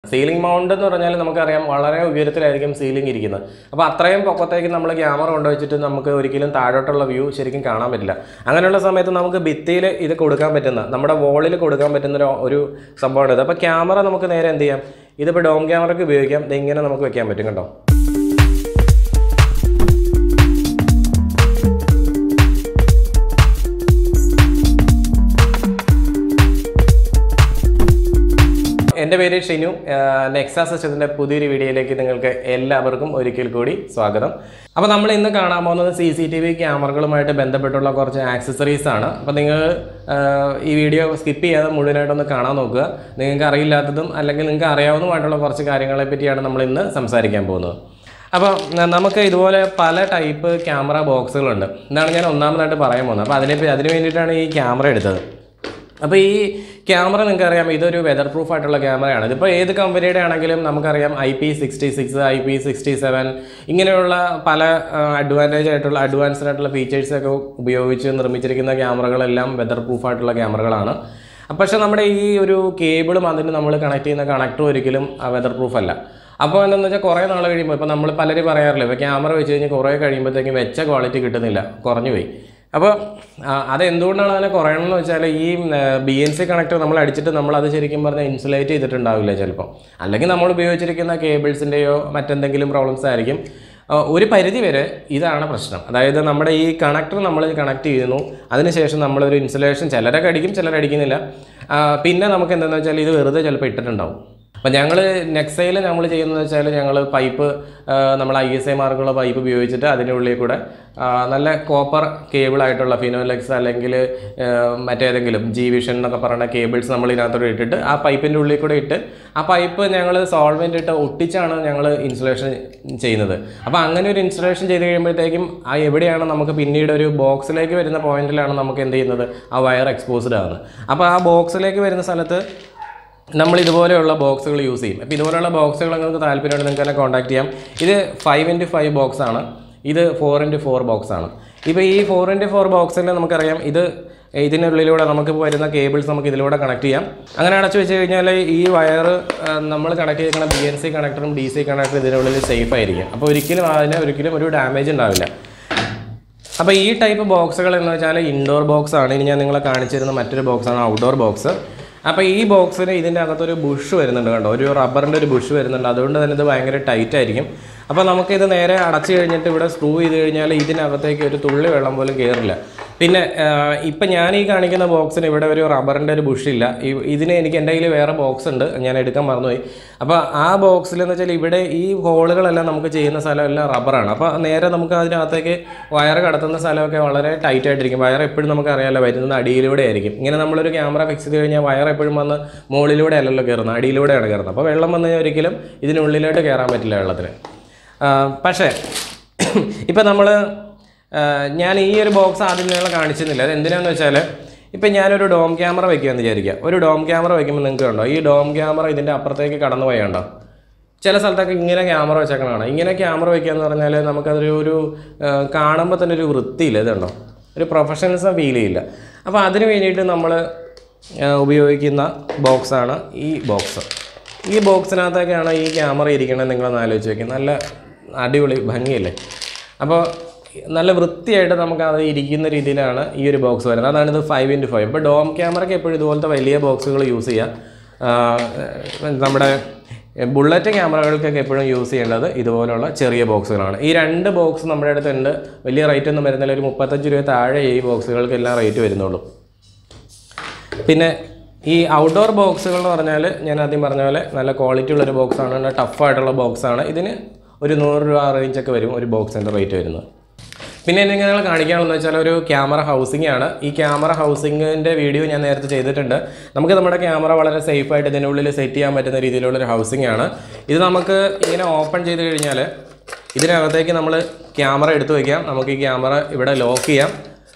Ceiling mount എന്ന് പറഞ്ഞാൽ നമുക്കറിയാം വളരെ ഉയരത്തിലായിരിക്കും സീലിംഗ് ഇരിക്കുന്നത്. അപ്പോൾ അത്രയും പൊക്കത്തേക്ക് നമ്മൾ ക്യാമറ കൊണ്ടുവച്ചിട്ട് നമുക്ക് ഒരിക്കലും താഴോട്ടുള്ള വ്യൂ ശരിക്കും കാണാൻ പറ്റില്ല. അങ്ങനെയുള്ള സമയത്ത് നമുക്ക് ഭിത്തിയിൽ ഇത് കൊടുക്കാൻ പറ്റുന്ന, നമ്മുടെ വോളിൽ കൊടുക്കാൻ പറ്റുന്ന ഒരു സംഭവമാണ് ഇത്. അപ്പോൾ ക്യാമറ നമുക്ക് നേരെ എന്ത് ചെയ്യാം, ഇതിപ്പോൾ ഡോം ക്യാമറയ്ക്ക് ഉപയോഗിക്കാം. ഇത് ഇങ്ങനെ നമുക്ക് വെക്കാൻ പറ്റും കേട്ടോ. എൻ്റെ പേര് ഷിനു. നെക്സ സിസ്റ്റത്തിൻ്റെ പുതിയൊരു വീഡിയോയിലേക്ക് നിങ്ങൾക്ക് എല്ലാവർക്കും ഒരിക്കൽ കൂടി സ്വാഗതം. അപ്പോൾ നമ്മൾ ഇന്ന് കാണാൻ പോകുന്നത് CCTV ക്യാമറകളുമായിട്ട് ബന്ധപ്പെട്ടുള്ള കുറച്ച് ആക്സസറീസ് ആണ്. അപ്പോൾ നിങ്ങൾ ഈ വീഡിയോ സ്കിപ്പ് ചെയ്യാതെ മുഴുവനായിട്ടൊന്ന് കാണാൻ നോക്കുക. നിങ്ങൾക്ക് അറിയില്ലാത്തതും അല്ലെങ്കിൽ നിങ്ങൾക്ക് അറിയാവുന്നതുമായിട്ടുള്ള കുറച്ച് കാര്യങ്ങളെ പറ്റിയാണ് നമ്മൾ ഇന്ന് സംസാരിക്കാൻ പോകുന്നത്. അപ്പോൾ നമുക്ക് ഇതുപോലെ പല ടൈപ്പ് ക്യാമറ ബോക്സുകളുണ്ട്. ഇതാണ് ഞാൻ ഒന്നാമതായിട്ട് പറയാൻ പോകുന്നത്. അപ്പോൾ അതിന് വേണ്ടിയിട്ടാണ് ഈ ക്യാമറ എടുത്തത്. അപ്പോൾ ഈ ക്യാമറ നിങ്ങൾക്കറിയാം, ഇതൊരു വെതർ പ്രൂഫ് ആയിട്ടുള്ള ക്യാമറയാണ്. ഇതിപ്പോൾ ഏത് കമ്പനിയുടെ ആണെങ്കിലും നമുക്കറിയാം IP66, IP67 ഇങ്ങനെയുള്ള പല അഡ്വാൻസ്ഡ് ആയിട്ടുള്ള ഫീച്ചേഴ്സൊക്കെ ഉപയോഗിച്ച് നിർമ്മിച്ചിരിക്കുന്ന ക്യാമറകളെല്ലാം വെതർ പ്രൂഫ് ആയിട്ടുള്ള ക്യാമറകളാണ്. പക്ഷേ നമ്മുടെ ഈ ഒരു കേബിളും അതിന് നമ്മൾ കണക്ട് ചെയ്യുന്ന കണക്ടറും ഒരിക്കലും വെതർ പ്രൂഫ് അല്ല. അപ്പോൾ എന്താണെന്ന് വെച്ചാൽ കുറേ നാൾ കഴിയുമ്പോൾ, ഇപ്പോൾ നമ്മൾ പലരും പറയാറില്ല, ഇപ്പോൾ ക്യാമറ വെച്ച് കഴിഞ്ഞാൽ കുറേ കഴിയുമ്പോഴത്തേക്കും വെച്ച ക്വാളിറ്റി കിട്ടുന്നില്ല, കുറഞ്ഞു പോയി. അപ്പോൾ അതെന്തുകൊണ്ടാണ് അങ്ങനെ കുറയണമെന്ന് വെച്ചാൽ ഈ BNC കണക്ടർ നമ്മൾ അടിച്ചിട്ട് നമ്മളത് ശരിക്കും പറഞ്ഞാൽ ഇൻസുലേറ്റ് ചെയ്തിട്ടുണ്ടാവില്ല ചിലപ്പോൾ. അല്ലെങ്കിൽ നമ്മൾ ഉപയോഗിച്ചിരിക്കുന്ന കേബിൾസിൻ്റെയോ മറ്റെന്തെങ്കിലും പ്രോബ്ലംസ് ആയിരിക്കും. ഒരു പരിധി വരെ ഇതാണ് പ്രശ്നം. അതായത് നമ്മുടെ ഈ കണക്ടർ നമ്മൾ കണക്ട് ചെയ്യുന്നു, അതിനുശേഷം നമ്മളൊരു ഇൻസുലേഷൻ ചിലരൊക്കെ അടിക്കും, ചിലരടിക്കുന്നില്ല. പിന്നെ നമുക്ക് എന്താണെന്ന് വെച്ചാൽ ഇത് വെറുതെ ചിലപ്പോൾ ഇട്ടിട്ടുണ്ടാവും. അപ്പോൾ ഞങ്ങൾ നെക്സയിൽ നമ്മൾ ചെയ്യുന്നതെന്ന് വെച്ചാൽ ഞങ്ങൾ പൈപ്പ്, നമ്മൾ ISI മാർക്കുള്ള പൈപ്പ് ഉപയോഗിച്ചിട്ട് അതിൻ്റെ ഉള്ളിൽ കൂടെ നല്ല കോപ്പർ കേബിളായിട്ടുള്ള ഫിനോലെക്സ് അല്ലെങ്കിൽ മറ്റേതെങ്കിലും G-Vision എന്നൊക്കെ പറയുന്ന കേബിൾസ് നമ്മൾ ഇതിനകത്തോടെ ഇട്ടിട്ട് ആ പൈപ്പിൻ്റെ ഉള്ളിൽ കൂടെ ഇട്ട് ആ പൈപ്പ് ഞങ്ങൾ സോൾവെൻ്റ് ഇട്ട് ഒട്ടിച്ചാണ് ഞങ്ങൾ ഇൻസുലേഷൻ ചെയ്യുന്നത്. അപ്പോൾ അങ്ങനെ ഒരു ഇൻസുലേഷൻ ചെയ്ത് കഴിയുമ്പോഴത്തേക്കും എവിടെയാണ് നമുക്ക് പിന്നീട് ഒരു ബോക്സിലേക്ക് വരുന്ന പോയിന്റിലാണ് നമുക്ക് എന്ത് ചെയ്യുന്നത്, ആ വയർ എക്സ്പോസ്ഡ് ആകുന്നത്. അപ്പോൾ ആ ബോക്സിലേക്ക് വരുന്ന സ്ഥലത്ത് നമ്മൾ ഇതുപോലെയുള്ള ബോക്സുകൾ യൂസ് ചെയ്യും. അപ്പോൾ ഇതുപോലെയുള്ള ബോക്സുകൾ നിങ്ങൾക്ക് താല്പര്യമുണ്ട് നിങ്ങൾക്ക് തന്നെ കോൺടാക്ട് ചെയ്യാം. ഇത് 5x5 ബോക്സാണ്, ഇത് 4x4 ബോക്സാണ്. ഇപ്പോൾ ഈ 4x4 ബോക്സിൽ നമുക്കറിയാം ഇതിനുള്ളിലൂടെ നമുക്ക് വരുന്ന കേബിൾസ് നമുക്ക് ഇതിലൂടെ കണക്ട് ചെയ്യാം. അങ്ങനെ അടച്ചു വെച്ച് കഴിഞ്ഞാൽ ഈ വയർ നമ്മൾ കണക്ട് ചെയ്തിരിക്കുന്ന BNC കണക്ടറും DC കണക്ടറും ഇതിനുള്ളിൽ സേഫ് ആയിരിക്കും. അപ്പോൾ ഒരിക്കലും ഒരു ഡാമേജ് ഉണ്ടാവില്ല. അപ്പോൾ ഈ ടൈപ്പ് ബോക്സുകൾ എന്ന് വെച്ചാൽ ഇൻഡോർ ബോക്സാണ്. ഇനി ഞാൻ നിങ്ങളെ കാണിച്ചിരുന്ന മറ്റൊരു ബോക്സാണ് ഔട്ട്ഡോർ ബോക്സ്. അപ്പോൾ ഈ ബോക്സിന് ഇതിൻ്റെ അകത്തൊരു ബുഷ് വരുന്നുണ്ട് കണ്ടോ, ഒരു റബ്ബറിൻ്റെ ഒരു ബുഷ് വരുന്നുണ്ട്. അതുകൊണ്ട് തന്നെ ഇത് ഭയങ്കര ടൈറ്റ് ആയിരിക്കും. അപ്പോൾ നമുക്കിത് നേരെ അടച്ചു കഴിഞ്ഞിട്ട് ഇവിടെ സ്ക്രൂ ചെയ്ത് കഴിഞ്ഞാൽ ഇതിനകത്തേക്ക് ഒരു തുള്ളി വെള്ളം പോലും കയറില്ല. പിന്നെ ഇപ്പം ഞാൻ ഈ കാണിക്കുന്ന ബോക്സിന് ഇവിടെ ഒരു റബ്ബറിൻ്റെ ഒരു ബുഷില്ല. ഇതിന് എൻ്റെ കയ്യിൽ വേറെ ബോക്സ് ഉണ്ട്, ഞാൻ എടുക്കാൻ മറന്നുപോയി. അപ്പോൾ ആ ബോക്സിലെന്ന് വെച്ചാൽ ഇവിടെ ഈ ഹോളുകളെല്ലാം നമുക്ക് ചെയ്യുന്ന സ്ഥലമെല്ലാം റബ്ബറാണ്. അപ്പോൾ നേരെ നമുക്ക് അതിനകത്തേക്ക് വയർ കടത്തുന്ന സ്ഥലമൊക്കെ വളരെ ടൈറ്റ് ആയിട്ടിരിക്കും. വയർ എപ്പോഴും നമുക്ക് അറിയാമല്ലോ വരുന്നത് അടിയിലൂടെ ആയിരിക്കും. ഇങ്ങനെ നമ്മളൊരു ക്യാമറ ഫിക്സ് ചെയ്ത് കഴിഞ്ഞാൽ വയർ എപ്പോഴും വന്ന് മുകളിലൂടെ അല്ലല്ലോ കയറുന്നത്, അടിയിലൂടെയാണ് കയറുന്നത്. അപ്പോൾ വെള്ളം വന്നു കഴിഞ്ഞാൽ ഒരിക്കലും ഇതിനുള്ളിലോട്ട് കയറാൻ പറ്റില്ല വെള്ളത്തിന്. പക്ഷേ ഇപ്പം ഞാൻ ഈ ഒരു ബോക്സ് ആദ്യം നിങ്ങളെ കാണിച്ചിരുന്നില്ല. അത് എന്തിനാണെന്ന് വെച്ചാൽ ഇപ്പം ഞാനൊരു ഡോം ക്യാമറ വയ്ക്കുകയെന്ന് വിചാരിക്കുക. ഒരു ഡോം ക്യാമറ വയ്ക്കുമ്പോൾ നിങ്ങൾക്ക് കണ്ടോ ഈ ഡോം ക്യാമറ ഇതിൻ്റെ അപ്പുറത്തേക്ക് കടന്നു പോയാണ്ടോ. ചില സ്ഥലത്തൊക്കെ ഇങ്ങനെ ക്യാമറ വെച്ചേക്കണതാണ്. ഇങ്ങനെ ക്യാമറ വയ്ക്കുക എന്ന് പറഞ്ഞാൽ നമുക്കതൊരു കാണുമ്പോൾ തന്നെ ഒരു വൃത്തിയില്ല, ഇതുണ്ടോ, ഒരു പ്രൊഫഷണലിസം ഫീൽ ചെയ്യില്ല. അപ്പോൾ അതിന് വേണ്ടിയിട്ട് നമ്മൾ ഉപയോഗിക്കുന്ന ബോക്സാണ് ഈ ബോക്സ്. ഈ ബോക്സിനകത്തൊക്കെയാണ് ഈ ക്യാമറ ഇരിക്കണമെന്ന് നിങ്ങളൊന്ന് ആലോചിച്ച് വയ്ക്കുക. നല്ല അടിപൊളി ഭംഗിയല്ലേ. അപ്പോൾ നല്ല വൃത്തിയായിട്ട് നമുക്ക് അത് ഇരിക്കുന്ന രീതിയിലാണ് ഈ ഒരു ബോക്സ് വരുന്നത്. അതാണിത് 5x5. ഇപ്പോൾ ഡോം ക്യാമറയ്ക്ക് എപ്പോഴും ഇതുപോലത്തെ വലിയ ബോക്സുകൾ യൂസ് ചെയ്യാം. നമ്മുടെ ബുള്ളറ്റ് ക്യാമറകൾക്കൊക്കെ എപ്പോഴും യൂസ് ചെയ്യേണ്ടത് ഇതുപോലുള്ള ചെറിയ ബോക്സുകളാണ്. ഈ 2 ബോക്സ് നമ്മുടെ അടുത്തുണ്ട്. വലിയ റേറ്റ് ഒന്നും വരുന്നില്ല, ഒരു 35 രൂപ താഴെ ഈ ബോക്സുകൾക്കെല്ലാം റേറ്റ് വരുന്നുള്ളൂ. പിന്നെ ഈ ഔട്ട്ഡോർ ബോക്സുകൾ എന്ന് പറഞ്ഞാൽ ഞാൻ ആദ്യം പറഞ്ഞ പോലെ നല്ല ക്വാളിറ്റി ഉള്ളൊരു ബോക്സാണ്, നല്ല ടഫായിട്ടുള്ള ബോക്സാണ്. ഇതിന് ഒരു 100 രൂപ റേഞ്ചൊക്കെ വരും ഒരു ബോക്സിൻ്റെ റേറ്റ് വരുന്നത്. പിന്നെ നിങ്ങൾ കാണിക്കുകയാണെന്ന് വെച്ചാൽ ഒരു ക്യാമറ ഹൗസിംഗ് ആണ്. ഈ ക്യാമറ ഹൗസിങ്ങിൻ്റെ വീഡിയോ ഞാൻ നേരത്തെ ചെയ്തിട്ടുണ്ട്. നമുക്ക് നമ്മുടെ ക്യാമറ വളരെ സേഫായിട്ട് ഇതിനുള്ളിൽ സെറ്റ് ചെയ്യാൻ പറ്റുന്ന രീതിയിലുള്ളൊരു ഹൗസിംഗ് ആണ്. ഇത് നമുക്ക് ഇങ്ങനെ ഓപ്പൺ ചെയ്ത് കഴിഞ്ഞാൽ ഇതിനകത്തേക്ക് നമ്മൾ ക്യാമറ എടുത്തു വയ്ക്കാം. നമുക്ക് ഈ ക്യാമറ ഇവിടെ ലോക്ക് ചെയ്യാം.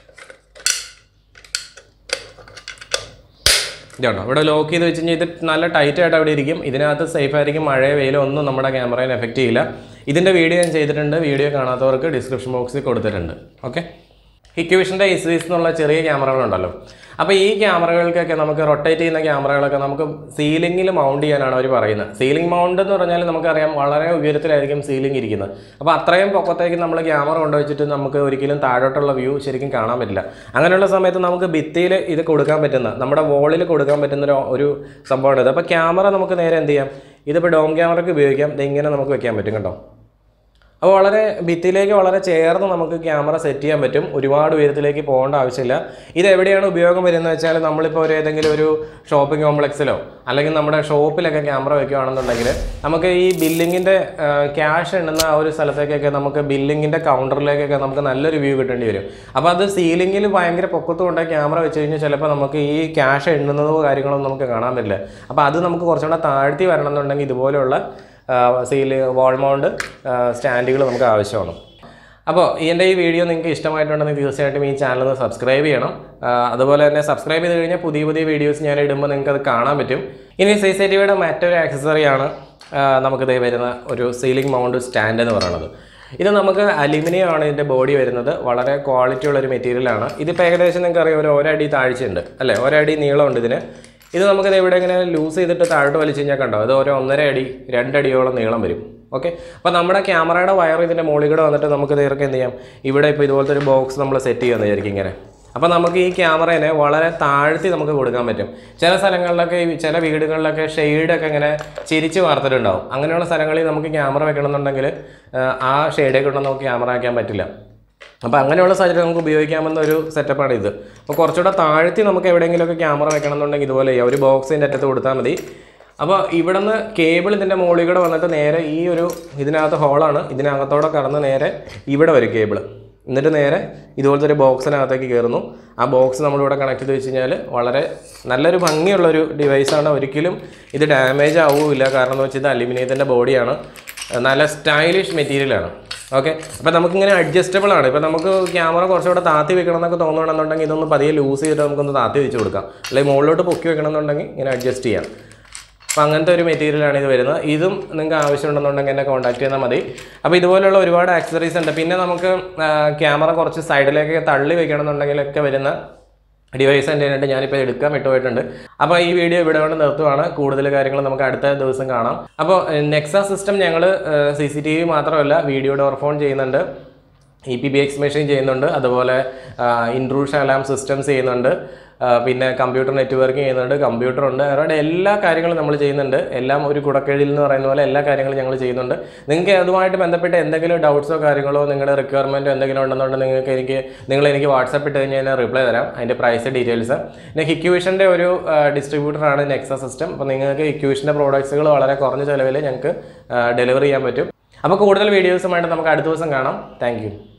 ഇതുണ്ടോ, ഇവിടെ ലോക്ക് ചെയ്ത് വെച്ച് കഴിഞ്ഞാൽ ഇത് നല്ല ടൈറ്റായിട്ട് അവിടെ ഇരിക്കും. ഇതിനകത്ത് സേഫായിരിക്കും, മഴയോ വെയിലോ ഒന്നും നമ്മുടെ ക്യാമറയെ എഫക്റ്റ് ചെയ്യില്ല. ഇതിൻ്റെ വീഡിയോ ഞാൻ ചെയ്തിട്ടുണ്ട്. വീഡിയോ കാണാത്തവർക്ക് ഡിസ്ക്രിപ്ഷൻ ബോക്സിൽ കൊടുത്തിട്ടുണ്ട്. ഓക്കെ. ഹിക്വിഷൻ്റെ SVs എന്നുള്ള ചെറിയ ക്യാമറകളുണ്ടല്ലോ, അപ്പോൾ ഈ ക്യാമറകൾക്കൊക്കെ നമുക്ക് റൊട്ടേറ്റ് ചെയ്യുന്ന ക്യാമറകളൊക്കെ നമുക്ക് സീലിംഗിൽ മൗണ്ട് ചെയ്യാനാണ് അവർ പറയുന്നത്. സീലിംഗ് മൗണ്ട് എന്ന് പറഞ്ഞാൽ നമുക്കറിയാം വളരെ ഉയരത്തിലായിരിക്കും സീലിംഗ് ഇരിക്കുന്നത്. അപ്പോൾ അത്രയും പൊക്കത്തേക്ക് നമ്മൾ ക്യാമറ കൊണ്ടുവച്ചിട്ട് നമുക്ക് ഒരിക്കലും താഴോട്ടുള്ള വ്യൂ ശരിക്കും കാണാൻ പറ്റില്ല. അങ്ങനെയുള്ള സമയത്ത് നമുക്ക് ഭിത്തിയിൽ ഇത് കൊടുക്കാൻ പറ്റുന്ന, നമ്മുടെ വോളിൽ കൊടുക്കാൻ പറ്റുന്ന ഒരു സംഭവമാണ് ഇത്. അപ്പോൾ ക്യാമറ നമുക്ക് നേരെ എന്ത് ചെയ്യാം, ഇതിപ്പോൾ ഡോം ക്യാമറയ്ക്ക് ഉപയോഗിക്കാം. ഇതിങ്ങനെ നമുക്ക് വെക്കാൻ പറ്റും കേട്ടോ. അപ്പോൾ വളരെ ഭിത്തിയിലേക്ക് വളരെ ചേർന്ന് നമുക്ക് ക്യാമറ സെറ്റ് ചെയ്യാൻ പറ്റും. ഒരുപാട് ഉയരത്തിലേക്ക് പോകേണ്ട ആവശ്യമില്ല. ഇത് എവിടെയാണ് ഉപയോഗം വരുന്നത് വെച്ചാൽ നമ്മളിപ്പോൾ ഏതെങ്കിലും ഒരു ഷോപ്പിംഗ് കോംപ്ലക്സിലോ അല്ലെങ്കിൽ നമ്മുടെ ഷോപ്പിലൊക്കെ ക്യാമറ വെക്കുകയാണെന്നുണ്ടെങ്കിൽ നമുക്ക് ഈ ബില്ലിങ്ങിൻ്റെ ക്യാഷ് എണ്ണുന്ന ആ ഒരു സ്ഥലത്തേക്കൊക്കെ നമുക്ക് ബില്ലിങ്ങിൻ്റെ കൗണ്ടറിലേക്കൊക്കെ നമുക്ക് നല്ലൊരു വ്യൂ കിട്ടേണ്ടി വരും. അപ്പോൾ അത് സീലിങ്ങിൽ ഭയങ്കര പൊക്കത്തുകൊണ്ട് ക്യാമറ വെച്ച് കഴിഞ്ഞാൽ ചിലപ്പോൾ നമുക്ക് ഈ ക്യാഷ് എണ്ണുന്നതോ കാര്യങ്ങളൊന്നും നമുക്ക് കാണാൻ പറ്റില്ല. അപ്പോൾ അത് നമുക്ക് കുറച്ചുകൂടെ താഴ്ത്തി വരണം എന്നുണ്ടെങ്കിൽ ഇതുപോലെയുള്ള വാൾ മൗണ്ട് സ്റ്റാൻഡുകൾ നമുക്ക് ആവശ്യമാണ്. അപ്പോൾ എൻ്റെ ഈ വീഡിയോ നിങ്ങൾക്ക് ഇഷ്ടമായിട്ടുണ്ടെങ്കിൽ തീർച്ചയായിട്ടും ഈ ചാനൽ സബ്സ്ക്രൈബ് ചെയ്യണം. അതുപോലെ തന്നെ സബ്സ്ക്രൈബ് ചെയ്ത് കഴിഞ്ഞാൽ പുതിയ പുതിയ വീഡിയോസ് ഞാൻ ഇടുമ്പോൾ നിങ്ങൾക്ക് അത് കാണാൻ പറ്റും. ഇനി CCTVയുടെ മറ്റൊരു ആക്സസറിയാണ് നമുക്കിത് വരുന്ന ഒരു സീലിംഗ് മൗണ്ട് സ്റ്റാൻഡ് എന്ന് പറയുന്നത്. ഇത് നമുക്ക് അലുമിനിയം ആണ് ഇതിൻ്റെ ബോഡി വരുന്നത്. വളരെ ക്വാളിറ്റി ഉള്ളൊരു മെറ്റീരിയലാണ്. ഇതിപ്പോൾ ഏകദേശം നിങ്ങൾക്ക് അറിയാം, ഒരടി താഴ്ചയുണ്ട് അല്ലേ, ഒരടി നീളമുണ്ട് ഇതിന്. ഇത് നമുക്കിത് ഇവിടെ ഇങ്ങനെ ലൂസ് ചെയ്തിട്ട് താഴോട്ട് വലിച്ചു കഴിഞ്ഞാൽ കണ്ടോ, അത് 1.5 അടി 2 അടിയോളം നീളം വരും. ഓക്കെ, അപ്പോൾ നമ്മുടെ ക്യാമറയുടെ വയർ ഇതിൻ്റെ മുകളിൽ കൂടെ വന്നിട്ട് നമുക്ക് ഇതൊക്കെ എന്ത് ചെയ്യാം, ഇവിടെ ഇപ്പോൾ ഇതുപോലത്തെ ഒരു ബോക്സ് നമ്മൾ സെറ്റ് ചെയ്യാമെന്ന് വിചാരിക്കും ഇങ്ങനെ. അപ്പോൾ നമുക്ക് ഈ ക്യാമറേനെ വളരെ താഴ്ത്തി നമുക്ക് കൊടുക്കാൻ പറ്റും. ചില സ്ഥലങ്ങളിലൊക്കെ ചില വീടുകളിലൊക്കെ ഷെയ്ഡൊക്കെ ഇങ്ങനെ ചിരിച്ച് വാർത്തിട്ടുണ്ടാവും. അങ്ങനെയുള്ള സ്ഥലങ്ങളിൽ നമുക്ക് ക്യാമറ വെക്കണമെന്നുണ്ടെങ്കിൽ ആ ഷെയ്ഡെ കൊണ്ടൊന്നും നമുക്ക് ക്യാമറ വയ്ക്കാൻ പറ്റില്ല. അപ്പോൾ അങ്ങനെയുള്ള സാഹചര്യം നമുക്ക് ഉപയോഗിക്കാമെന്ന ഒരു സെറ്റപ്പാണ് ഇത്. അപ്പോൾ കുറച്ചുകൂടെ താഴ്ത്തി നമുക്ക് എവിടെയെങ്കിലുമൊക്കെ ക്യാമറ വെക്കണം എന്നുണ്ടെങ്കിൽ ഇതുപോലെ ഒരു ബോക്സിൻ്റെ അറ്റത്ത് കൊടുത്താൽ മതി. അപ്പോൾ ഇവിടെ നിന്ന് കേബിൾ ഇതിൻ്റെ മുകളിൽ കൂടെ വന്നിട്ട് നേരെ ഈ ഒരു ഇതിനകത്ത് ഹോളാണ്, ഇതിനകത്തോടെ കടന്ന് നേരെ ഇവിടെ വരും കേബിൾ. എന്നിട്ട് നേരെ ഇതുപോലത്തെ ഒരു ബോക്സിനകത്തേക്ക് കയറുന്നു. ആ ബോക്സ് നമ്മളിവിടെ കണക്ട് ചെയ്ത് വെച്ച് കഴിഞ്ഞാൽ വളരെ നല്ലൊരു ഭംഗിയുള്ളൊരു ഡിവൈസാണ്. ഒരിക്കലും ഇത് ഡാമേജ് ആവുകയില്ല. കാരണം എന്ന് വെച്ചാൽ ഇത് അലുമിനിയത്തിൻ്റെ ബോഡിയാണ്, നല്ല സ്റ്റൈലിഷ് മെറ്റീരിയലാണ്. ഓക്കെ, അപ്പോൾ നമുക്കിങ്ങനെ അഡ്ജസ്റ്റബിൾ ആണ്. ഇപ്പോൾ നമുക്ക് ക്യാമറ കുറച്ചുകൂടെ താത്തി വെക്കണം എന്നൊക്കെ തോന്നുകയാണെന്നുണ്ടെങ്കിൽ ഇതൊന്ന് പതിയെ ലൂസ് ചെയ്തിട്ട് നമുക്കൊന്ന് താത്തി വെച്ച് കൊടുക്കാം. അല്ലെങ്കിൽ മുകളിലോട്ട് പൊക്കി വെക്കണം എന്നുണ്ടെങ്കിൽ ഇങ്ങനെ അഡ്ജസ്റ്റ് ചെയ്യാം. അപ്പോൾ അങ്ങനത്തെ ഒരു മെറ്റീരിയലാണ് ഇത് വരുന്നത്. ഇതും നിങ്ങൾക്ക് ആവശ്യമുണ്ടെന്നുണ്ടെങ്കിൽ എന്നെ കോൺടാക്ട് ചെയ്താൽ മതി. അപ്പോൾ ഇതുപോലെയുള്ള ഒരുപാട് ആക്സസറീസ് ഉണ്ട്. പിന്നെ നമുക്ക് ക്യാമറ കുറച്ച് സൈഡിലേക്ക് തള്ളി വെക്കണമെന്നുണ്ടെങ്കിലൊക്കെ വരുന്ന ഡിവൈസ് എൻ്റെ ആയിട്ട് ഞാനിപ്പോൾ എടുക്കാൻ വിട്ടുപോയിട്ടുണ്ട്. അപ്പോൾ ഈ വീഡിയോ ഇവിടെ കൊണ്ട് നിർത്തുവാണ്. കൂടുതൽ കാര്യങ്ങൾ നമുക്ക് അടുത്ത ദിവസം കാണാം. അപ്പോൾ നെക്സ സിസ്റ്റം ഞങ്ങൾ CCTV മാത്രമല്ല വീഡിയോ ഡോർ ഫോൺ ചെയ്യുന്നുണ്ട്, EPBX മെഷീൻ ചെയ്യുന്നുണ്ട്, അതുപോലെ ഇൻട്രൂഷൻ അലാം സിസ്റ്റംസ് ചെയ്യുന്നുണ്ട്, പിന്നെ കമ്പ്യൂട്ടർ നെറ്റ്വർക്കിംഗ് ചെയ്യുന്നുണ്ട്, കമ്പ്യൂട്ടറുണ്ട്. അവരുടെ എല്ലാ കാര്യങ്ങളും നമ്മൾ ചെയ്യുന്നുണ്ട്. എല്ലാം ഒരു കുടക്കീഴിൽ എന്ന് പറയുന്ന പോലെ എല്ലാ കാര്യങ്ങളും ഞങ്ങൾ ചെയ്യുന്നുണ്ട്. നിങ്ങൾക്ക് അതുമായിട്ട് ബന്ധപ്പെട്ട് എന്തെങ്കിലും ഡൗട്ട്സോ കാര്യങ്ങളോ നിങ്ങളുടെ റിക്വയർമെൻറ്റോ എന്തെങ്കിലും ഉണ്ടെന്നുണ്ടെങ്കിൽ നിങ്ങൾ എനിക്ക് വാട്സാപ്പ് ഇട്ട് കഴിഞ്ഞാൽ ഞാൻ റിപ്ലൈ തരാം. അതിൻ്റെ പ്രൈസ് ഡീറ്റെയിൽസ്. പിന്നെ ഹിക്യൂഷൻ്റെ ഒരു ഡിസ്ട്രിബ്യൂട്ടറാണ് നെക്സ സിസ്റ്റം. അപ്പോൾ നിങ്ങൾക്ക് ഹിക്യൂഷൻ്റെ പ്രോഡക്ട്സുകൾ വളരെ കുറഞ്ഞ ചിലവിൽ ഞങ്ങൾക്ക് ഡെലിവറി ചെയ്യാൻ പറ്റും. അപ്പോൾ കൂടുതൽ വീഡിയോസുമായിട്ട് നമുക്ക് അടുത്ത ദിവസം കാണാം. Thank U.